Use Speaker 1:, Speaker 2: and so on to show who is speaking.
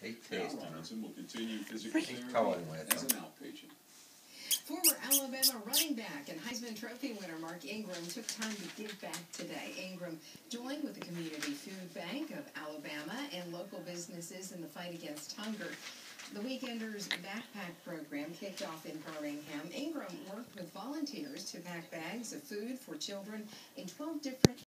Speaker 1: Hate
Speaker 2: Cal
Speaker 1: tasting them.
Speaker 2: Robinson will continue physical therapy
Speaker 1: Toying with
Speaker 2: as an
Speaker 1: them.
Speaker 2: outpatient.
Speaker 3: Former Alabama running back and Heisman Trophy winner Mark Ingram took time to give back today. Ingram joined with the Community Food Bank of Alabama and local businesses in the fight against hunger. The Weekenders Backpack program kicked off in Birmingham. Ingram worked with volunteers to pack bags of food for children in 12 different